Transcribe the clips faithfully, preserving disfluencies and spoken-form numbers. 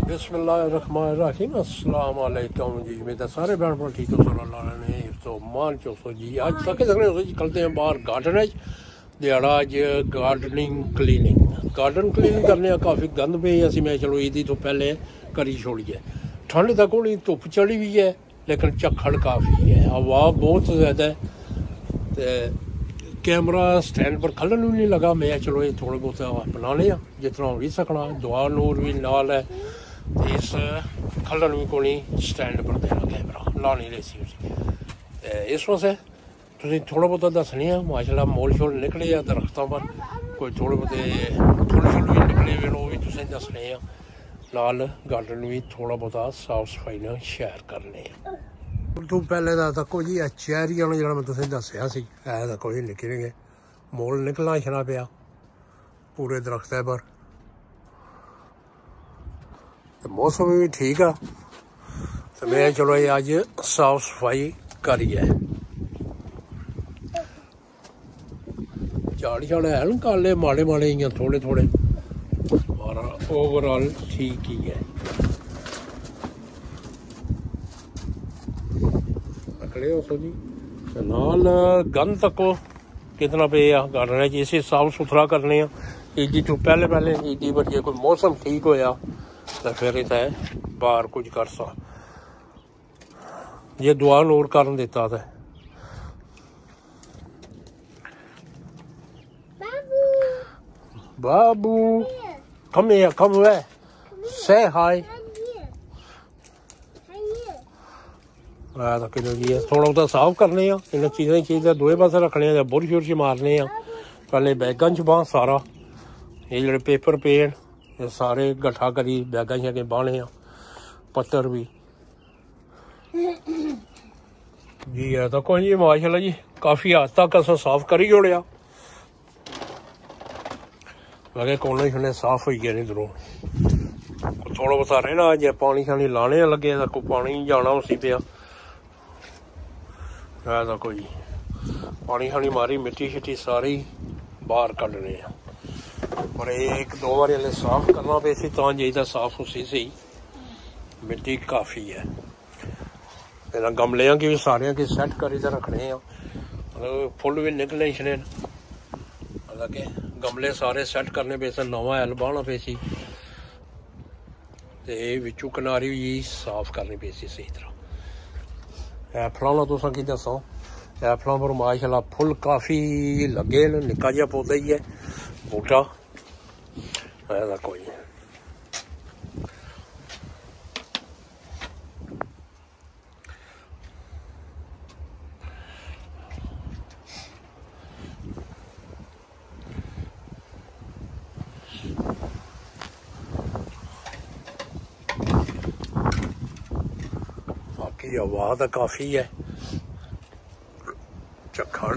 बिस्मिल्लाहिर्रहमानिर्रहीम अस्सलाम वालेकुम जी। मेरे सारे भैन भ्रा ठीक हो ने तो मान चौसो जी। अज तक निकलते हैं बाहर गार्डन दिहाड़ा अज गार्डनिंग क्लीनिंग गार्डन क्लीनिंग करने काफ़ी गंद पे असी मैं चलो ईदी तो पहले करी छोड़िए। ठंड तक होनी धुप चढ़ी हुई है लेकिन झक्खड़ काफ़ी है, हवा बहुत ज़्यादा है। तो कैमरा स्टैंड पर खलन भी नहीं लगा। मैं चलो ये थोड़े बहुत बनाने जितना हो भी सकना। दुआ नूर भी नाल है तो इस खलन भी को नहीं स्टैंड पर देना कैमरा ला नहीं रही सी उसी। इस वास्ते तुम थोड़ा बहुत दसनी है माशाल्लाह मोल शोल निकले आ दरख्तों पर कोई थोड़े बहुत फुल शुल भी निकले हुए वो भी तुसें दसने हैं। नाल गार्डन भी थोड़ा बहुत साफ सफाई ने शेयर करने हैं। तू पहले तको जी चैरी वाला जो मैं तुसें दसिया सी तको जी निक्के निक्के मोल निकलना छना पिया पूरे दरख्त पर। तो मौसम भी ठीक है तो मैं चलो ये अज साफ सफाई करिए। झाड़ झाड़ है ना काले माड़े माड़े इं थोड़े थोड़े और ओवरऑल ठीक ही है। खड़े हो सो जी नाल गंद तको कितना पे गार्डन है इसे साफ सुथरा करने ईदी तो पहले पहले ईदी पर जो कोई मौसम ठीक होया तो फिर इतना बाहर कुछ कर सा ये दुआ नूर कर देता था। बाबू come here, come here, say hi। तो किलो जी थोड़ा बहुत साफ करने इन चीज़ें चीज़ें दोए पासे रखने बुरश बुरश मारने पहले बैगां च बां सारा ये जो पेपर पेन ये सारे गट्ठा करी बैगां शैगां बाहने पत्तर भी जी है। तो कोई जी माशाल्लाह जी काफ़ी हद तक अस साफ करी जोड़िया लगे कोने शोने साफ हो गए नहीं दरों थोड़ा बहुत रहना जे पानी शानी लाने लगे तो पानी जाना उसी पे तो कोई पानी शानी मारी मिट्टी शिट्टी सारी बाहर कड्ढने पर एक दो बार हले साफ करना पे सी तां जाइदा साफ उसी सही मिट्टी काफ़ी है। गमलियां की भी सारियां की सैट करी तो रखने मतलब फुल भी निकलने छने मतलब कि गमले सारे सैट करने पे नवा हैल बाहना पे सी ते विचू किनारी भी साफ करनी पे सी सही तरह। ऐफलों का तुसा की दसो ऐफलों पर माशाल्लाह फुल काफ़ी लगे न निक्का जिहा पौधा ही है बूटा ऐसा कोई हवा तो काफ़ी है झक्खड़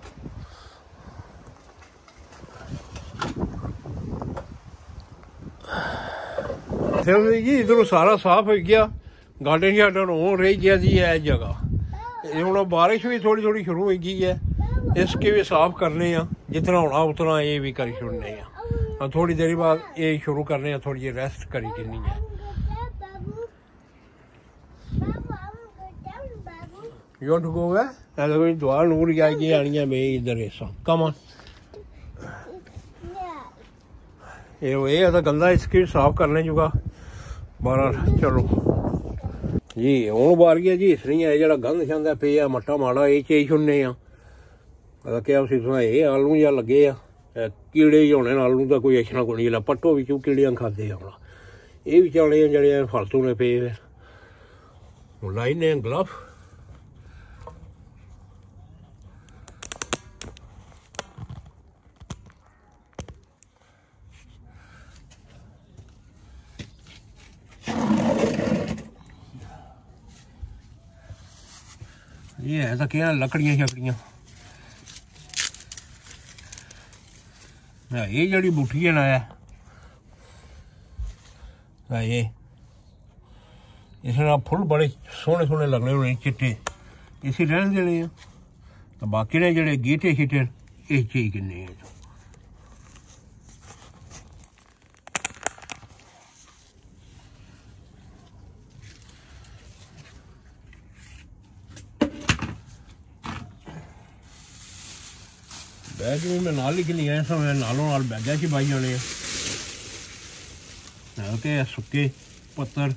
जी इधरों सारा साफ हो गया। गार्डन शार्डन हो रही जैसी है जगह ये हूँ बारिश भी थोड़ी थोड़ी शुरू हो गई है इसके भी साफ करने जितना होना उतना ये भी कर छोड़ने थोड़ी देर बाद ये शुरू करने थोड़ी जी रेस्ट करी करनी है। You want to go where? And कोई दुआ नूर या ये आनी है मैं इधर ऐसा come on ये वो ये तो गंदा इसकी साफ करने जुगा बारह चलो जी हूँ बार गया जी इसलिए है जरा गंद शंद पे मट्टा माड़ा ये चीज छुड़ने क्या उसी सुना ये आलू या लगे कीड़े ही होने आलू का कोई अच्छा कोई नहीं पट्टो भी कीड़ियां खाते होना ये भी चलने जड़े फालतू ने पे लाइने ग्लव ये है तो क्या लकड़ियां शकड़ियां ये जड़ी बूटी है ना ये इसने फुल बड़े सोहने सोहने लगने होने चिट्टे इसी रहने देने तो बाकी ने जड़े गीटे शीटे इस चीज किन्ने बैग भी मैं नाल लिख लिया सब नालों नाल बैगा च पाई जाने के सुक्के पत्तर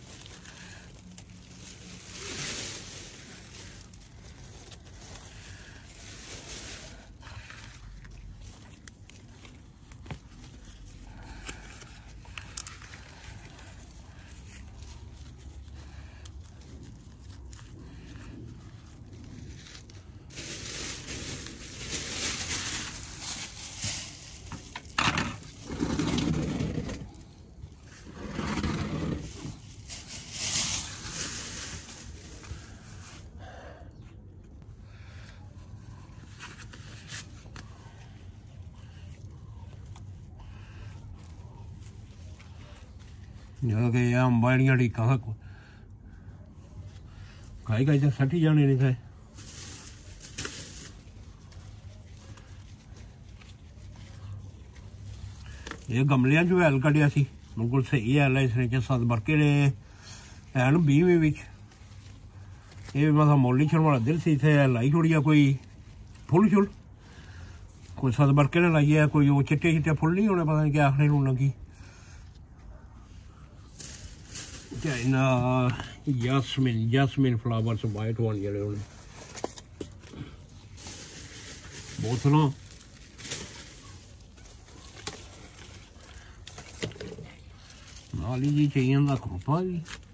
कि अंबाड़ियां टीका खाई खाई तो सटी जाने नहीं खाए ये गमलियां जो हैल कढ़िया सी बिल्कुल सही हैल है इसने सत्त बरके ने हैन बीह् बिच ये मतलब मोली शर्मा दिल सी इत्थे लाई छोड़ी कोई फुल शुल कोई सत्त बरके ने लाई है कोई वो चिट्टे चिट्टे फुल नहीं होने पता नहीं क्या आखने नूं लगी चाइना यास्मिन यास्मिन फ्लावर्स वाइट वन जेह्ड़े होने बोतलां नाल ही जी चाहिए दा खोपा जी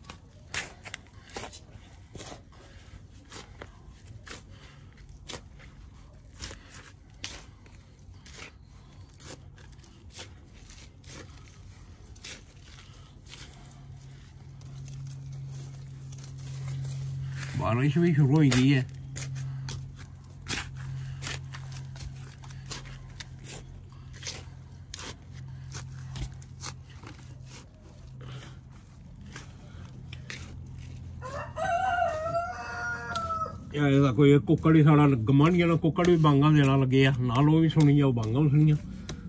बारिश भी शुरू हो गई है कोई कुक्कड़ ही साढ़ा गमांढियां ने कुक्कड़ भी बांगा देना लगे आ नाल वो भी सुनी जाओ बांगा भी सुनिया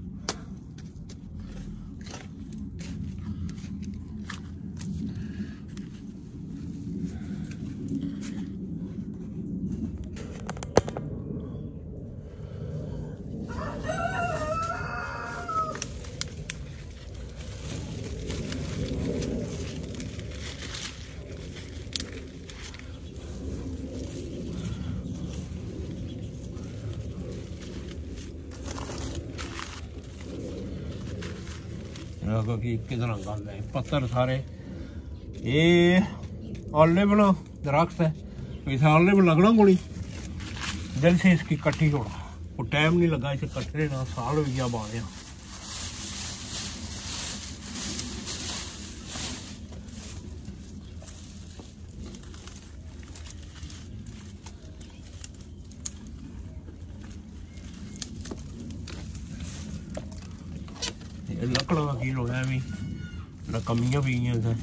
कितना गल है पत्थर सारे ये ऑलिव दरख्त है इसे ऑलिव लगना को नहीं दिल से इसकी कट्टी छोड़ा वो टाइम नहीं लगा इसे कटने ना साल हो गया बाने लकड़ा का किलो है भी कमियां भी हैं इधर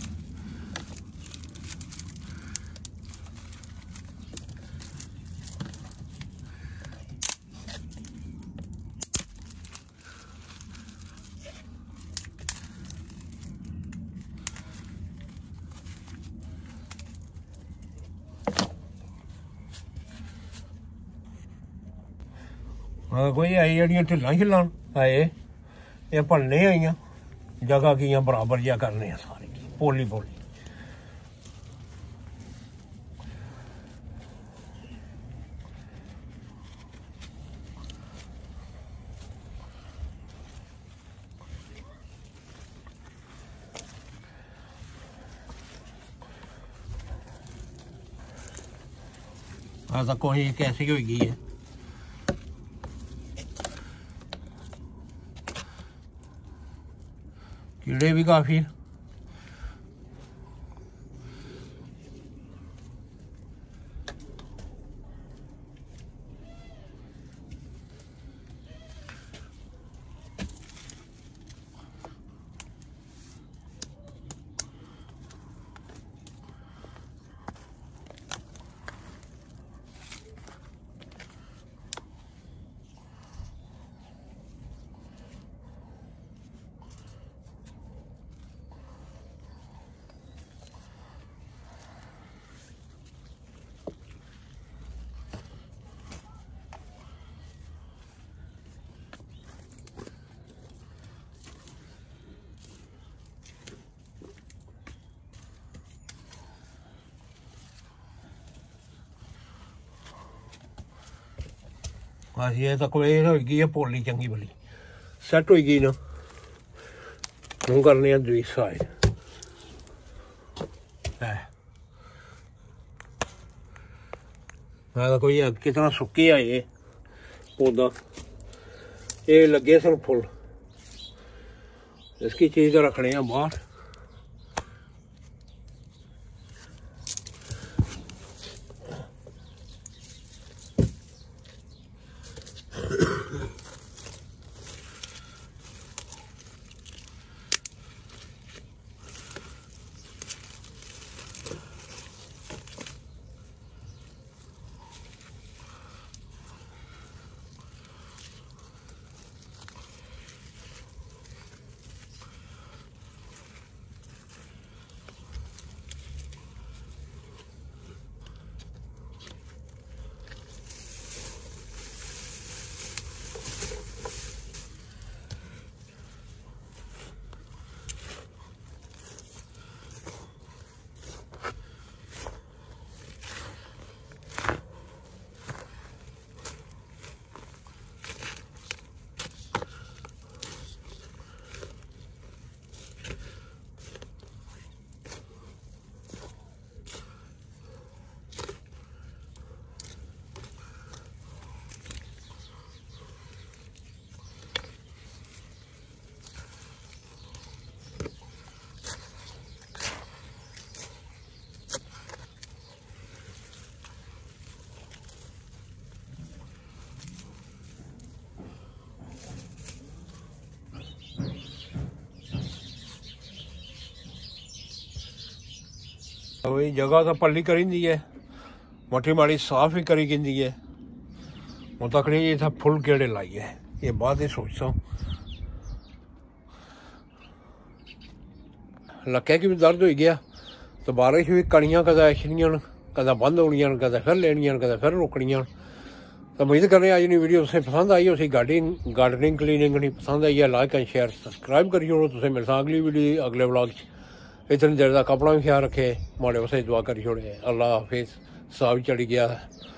कोई आई जड़ियां ढिल्लां शिल्लां आए ये भलने आई जगह की बराबर जा करने सारी पोली पोली ऐसा कोई कैसी हो गई है कीड़े भी काफी बस ये तो कोई होगी है पोली चंगी भली सैट हो गई ना हूँ करने दूई साइड है मैं तो कोई कितना सुक्की है ये पौधा ये लगे सन फुल इसकी चीज़ रखने हैं बाहर वही जगह तो पल्ली करी दी है मठी माड़ी साफ ही करी गिंदी है वो तकड़ी ये था फुल केड़े लाई है ये बात ही सोचता हूँ लक्के की भी दर्द हो गया तो बारिश भी कड़ियाँ कदा अछनियां कदा बंद होनियां कदा फिर लेनियां कदा फिर रुकनियां तो उम्मीद कर रहे हैं आज की वीडियो तुसें पसंद आई उसी गार्डनिंग गार्डनिंग क्लीनिंग नहीं पसंद आई है लाइक एंड शेयर सबसक्राइब करी छोड़ो तुसें मिलसा अगली वीडियो अगले व्लॉग च इतनी देर का अपना भी ख्याल रखे माड़े उसे दुआ करी छोड़े अल्लाह हाफिज़ साहब चढ़ी गया